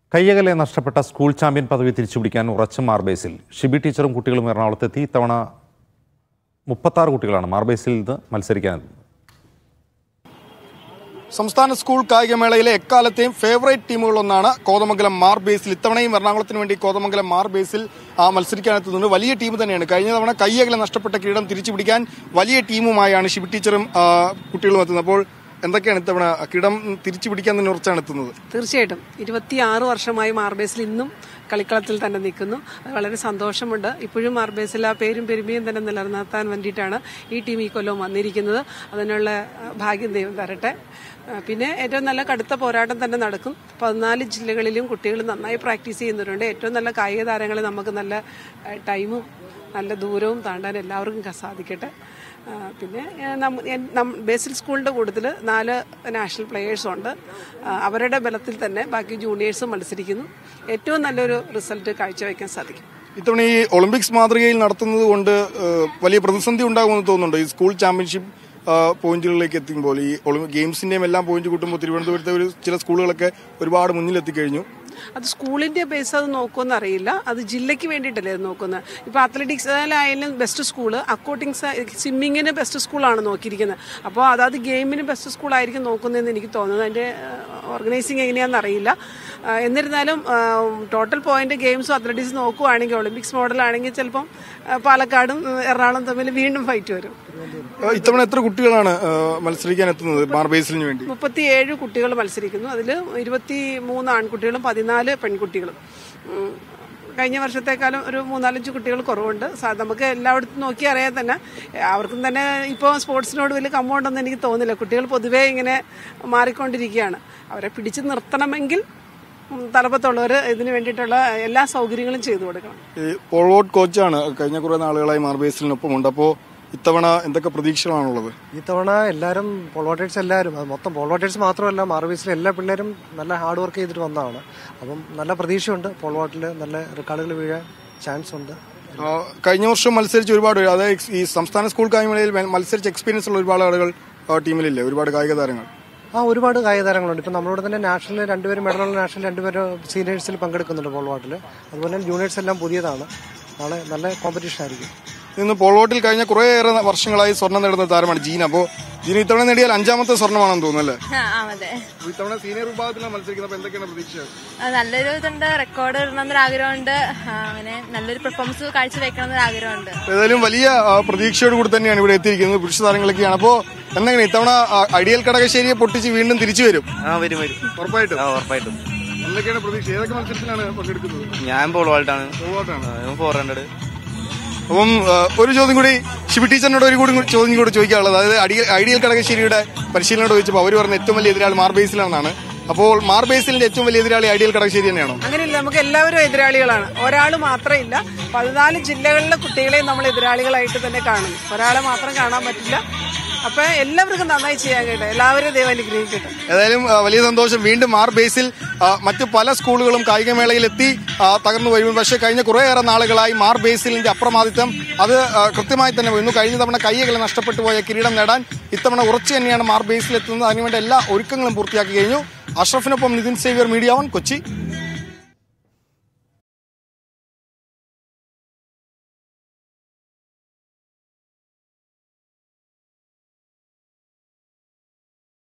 കയ്യകലെ നഷ്ടപ്പെട്ട school champion പദവി തിരിച്ചുപിടിക്കാൻ ഉറച്ച മാർബേസിൽ ഷിബി ടീച്ചറും കുട്ടികളും എറണാകുളത്തെത്തി. ഇത്തവണ 36 കുട്ടികളാണ് മാർബേസിൽ നിന്ന് മത്സരിക്കാനെത്തുന്നത്. സംസ്ഥാന സ്കൂൾ കായികമേളയിലെ എക്കാലത്തെയും ഫേവറേറ്റ് ടീമുകളൊന്നാണ് കോതമംഗലം മാർബേസിൽ. ഇത്തവണയും എറണാകുളത്തിന് വേണ്ടി കോതമംഗലം മാർബേസിൽ മത്സരിക്കാനെത്തുന്നത് വലിയ ടീം തന്നെയാണ്. കഴിഞ്ഞ തവണ കയ്യകലെ നഷ്ടപ്പെട്ട കിരീടം തിരിച്ചുപിടിക്കാൻ വലിയ ടീമുമായാണ് ഷിബി ടീച്ചറും കുട്ടികളും എത്തുന്നത്. അപ്പോൾ എന്തൊക്കെയാണ് ഇത്തവണ കിരീടം തിരിച്ചുപിടിക്കാൻ തന്നെ ഉറച്ചാണ് എത്തുന്നത്? തീർച്ചയായിട്ടും 26 വർഷമായി മാർബേസിൽ ഇന്നും കളിക്കളത്തിൽ തന്നെ നിൽക്കുന്നു. അത് വളരെ സന്തോഷമുണ്ട്. ഇപ്പോഴും മാർബേസിൽ ആ പേരും പെരുമയും തന്നെ നിലനിർത്താൻ വേണ്ടിയിട്ടാണ് ഈ ടീം ഈ കൊല്ലവും വന്നിരിക്കുന്നത്. അതിനുള്ള ഭാഗ്യം ദൈവം തരട്ടെ. പിന്നെ ഏറ്റവും നല്ല കടുത്ത പോരാട്ടം തന്നെ നടക്കും. 14 ജില്ലകളിലും കുട്ടികൾ നന്നായി പ്രാക്ടീസ് ചെയ്യുന്നവരുണ്ട്. ഏറ്റവും നല്ല കായിക താരങ്ങളെ നമുക്ക് നല്ല ടൈമും നല്ല ദൂരവും താണ്ടാൻ എല്ലാവർക്കും സാധിക്കട്ടെ. പിന്നെ ബേസിൽ സ്കൂളിൻ്റെ കൂട്ടത്തിൽ 4 നാഷണൽ പ്ലെയേഴ്സുണ്ട്. അവരുടെ ബലത്തിൽ തന്നെ ബാക്കി ജൂനിയേഴ്സും മത്സരിക്കുന്നു. ഏറ്റവും നല്ലൊരു റിസൾട്ട് കാഴ്ചവെക്കാൻ സാധിക്കും. ഇത്തവണ ഈ ഒളിമ്പിക്സ് മാതൃകയിൽ നടത്തുന്നത് കൊണ്ട് വലിയ പ്രതിസന്ധി ഉണ്ടാകുമെന്ന് തോന്നുന്നുണ്ട്. ഈ സ്കൂൾ ചാമ്പ്യൻഷിപ്പ് പോയിന്റുകളിലേക്ക് എത്തുമ്പോൾ ഈ ഗെയിംസിന്റെയും എല്ലാം പോയിന്റ് കൂട്ടുമ്പോൾ തിരുവനന്തപുരത്തെ ചില സ്കൂളുകളൊക്കെ ഒരുപാട് മുന്നിലെത്തിക്കഴിഞ്ഞു. അത് സ്കൂളിന്റെ ബേസ് അത് നോക്കുമെന്ന് അറിയില്ല. അത് ജില്ലയ്ക്ക് വേണ്ടിയിട്ടല്ലേ അത് നോക്കുന്നത്. ഇപ്പോൾ അത്ലറ്റിക്സിലായാലും ബെസ്റ്റ് സ്കൂള്, അക്കോട്ടിക്സ് സ്വിമ്മിങ്ങിന് ബെസ്റ്റ് സ്കൂളാണ് നോക്കിയിരിക്കുന്നത്. അപ്പോൾ അതായത് ഗെയിമിന് ബെസ്റ്റ് സ്കൂളായിരിക്കും നോക്കുന്നതെന്ന് എനിക്ക് തോന്നുന്നത്. അതിന്റെ ഓർഗനൈസിങ് എങ്ങനെയാണെന്ന് അറിയില്ല. എന്നിരുന്നാലും ടോട്ടൽ പോയിന്റ് ഗെയിംസും അത്ലറ്റിക്സ് നോക്കുവാണെങ്കിൽ ഒളിമ്പിക്സ് മോഡലാണെങ്കിൽ ചിലപ്പം പാലക്കാടും എറണാകുളം തമ്മിൽ വീണ്ടും ഫൈറ്റ് വരും. ഇത്തവണ എത്ര കുട്ടികളാണ് മത്സരിക്കാൻ എത്തുന്നത് മാർബേസിന് വേണ്ടി? 37 കുട്ടികൾ മത്സരിക്കുന്നു. അതിൽ 23 ആൺകുട്ടികളും 14 പെൺകുട്ടികളും. കഴിഞ്ഞ വർഷത്തെക്കാളും ഒരു 3-4 കുട്ടികൾ കുറവുണ്ട്. നമുക്ക് എല്ലായിടത്തും നോക്കി അറിയാൻ തന്നെ അവർക്കും തന്നെ ഇപ്പോൾ സ്പോർട്സിനോട് വലിയ കമ്പമുണ്ടെന്ന് എനിക്ക് തോന്നുന്നില്ല. കുട്ടികൾ പൊതുവേ ഇങ്ങനെ മാറിക്കൊണ്ടിരിക്കുകയാണ്. അവരെ പിടിച്ചു നിർത്തണമെങ്കിൽ തലപ്പത്തുള്ളവർ ഇതിന് വേണ്ടിയിട്ടുള്ള എല്ലാ സൗകര്യങ്ങളും ചെയ്തു കൊടുക്കണം. പോൾ വോൾട്ട് കോച്ചാണ് കഴിഞ്ഞ കുറെ നാളുകളായി മാർബേസിനൊപ്പമുണ്ട്. അപ്പോൾ ഇത്തവണ എന്തൊക്കെ പ്രതീക്ഷകളാണുള്ളത്? ഇത്തവണ എല്ലാവരും പോൾവോട്ടേഴ്സ് എല്ലാവരും, മൊത്തം പോൾവോട്ടേഴ്സ് മാത്രമല്ല മാർബേസിലെ എല്ലാ പിള്ളേരും നല്ല ഹാർഡ് വർക്ക് ചെയ്തിട്ട് വന്നതാണ്. അപ്പം നല്ല പ്രതീക്ഷയുണ്ട്. പോൾവോട്ടിൽ നല്ല റെക്കോർഡുകൾ വീഴാൻ ചാൻസ് ഉണ്ട്. കഴിഞ്ഞ വർഷം മത്സരിച്ച ഒരുപാട്, അതായത് ഈ സംസ്ഥാന സ്കൂൾ കായികമേളയിൽ മത്സരിച്ച എക്സ്പീരിയൻസ് ഉള്ള ഒരുപാട് ആളുകൾ ടീമിലില്ലേ? ഒരുപാട് കായിക താരങ്ങൾ. ഒരുപാട് കായിക താരങ്ങളുണ്ട്. ഇപ്പം നമ്മളോട് തന്നെ നാഷണൽ 2 പേര് മെഡലുള്ള നാഷണൽ 2 പേര് സീനിയേഴ്സിൽ പങ്കെടുക്കുന്നുണ്ട് പോൾവോട്ടിൽ. അതുപോലെ തന്നെ ജൂനിയേഴ്സ് എല്ലാം പുതിയതാണ്. നാളെ നല്ല കോമ്പറ്റീഷൻ ആയിരിക്കും. ഇന്ന് പോൾവോട്ടിൽ കഴിഞ്ഞ കുറേയേറെ വർഷങ്ങളായി സ്വർണ്ണം നേടുന്ന താരമാണ് ജീന. അപ്പോൾ ജീന ഇത്തവണ നേടിയാൽ 5ാമത്തെ സ്വർണ്ണമാണെന്ന് തോന്നുന്നല്ലേ? ഇത്തവണ സീനിയർ വിഭാഗത്തിലാണ് മത്സരിക്കുന്നത്. എന്തൊക്കെയാണ് പ്രതീക്ഷ? നല്ലൊരു ഇതുണ്ട്, റെക്കോർഡ് ഇടണമെന്നൊരു ആഗ്രഹമുണ്ട്. അങ്ങനെ നല്ലൊരു പെർഫോമൻസ് കാഴ്ചവെക്കണമെന്നൊരു ആഗ്രഹമുണ്ട്. ഏതായാലും വലിയ പ്രതീക്ഷയോട് കൂടി തന്നെയാണ് ഇവിടെ എത്തിയിരിക്കുന്നത്. പുരുഷ താരങ്ങളൊക്കെയാണ്. അപ്പോൾ എന്തെങ്കിലും ഇത്തവണ ഐഡിയൽ കടകശ്ശേരിയെ പൊട്ടിച്ച് വീണ്ടും തിരിച്ചു വരും? ഉറപ്പായിട്ടും. എന്തൊക്കെയാണ് പ്രതീക്ഷ? ഏതൊക്കെ മത്സരത്തിലാണ് പങ്കെടുക്കുന്നത്? ഞാൻ പോൾവോൾട്ടാണ്. 400. അപ്പം ഒരു ചോദ്യം കൂടി ഷിബി ടീച്ചറിനോട് ഒരു ചോദ്യം കൂടി ചോദിക്കാനുള്ളത്, അതായത് ഐഡിയൽ കടകശ്ശേരിയുടെ പരിശീലനോട് ചോദിച്ചപ്പോൾ അവർ പറഞ്ഞ ഏറ്റവും വലിയ എതിരാളി മാർബേസിലാണെന്നാണ്. അപ്പോൾ മാർബേസിലിന്റെ ഏറ്റവും വലിയ എതിരാളി ഐഡിയൽ കടകശ്ശേരി തന്നെയാണോ? അങ്ങനെയല്ല, നമുക്ക് എല്ലാവരും എതിരാളികളാണ്. ഒരാൾ മാത്രമില്ല, 14 ജില്ലകളിലെ കുട്ടികളെയും നമ്മൾ എതിരാളികളായിട്ട് തന്നെ കാണുന്നു. ഒരാളെ മാത്രം കാണാൻ പറ്റില്ല. അപ്പൊ എല്ലാവർക്കും നന്നായി ചെയ്യാൻ കേട്ടെ. എല്ലാവരും ദൈവം അനുഗ്രഹിക്കട്ടെ. ഏതായാലും വലിയ സന്തോഷം. വീണ്ടും മാർബേസിൽ മറ്റു പല സ്കൂളുകളും കായികമേളയിൽ എത്തി തകർന്നു വരും. പക്ഷേ കഴിഞ്ഞ കുറേയേറെ നാളുകളായി മാർബേസിലിന്റെ അപ്രമാദിത്വം അത് കൃത്യമായി തന്നെ വരുന്നു. കഴിഞ്ഞ തവണ കയ്യകലെ നഷ്ടപ്പെട്ടു പോയ കിരീടം നേടാൻ ഇത്തവണ ഉറച്ചു തന്നെയാണ് മാർബേസിൽ എത്തുന്നത്. അതിനുവേണ്ട എല്ലാ ഒരുക്കങ്ങളും പൂർത്തിയാക്കി കഴിഞ്ഞു. അഷ്റഫിനൊപ്പം നിതിൻ സേവ്യർ, മീഡിയ 1, കൊച്ചി.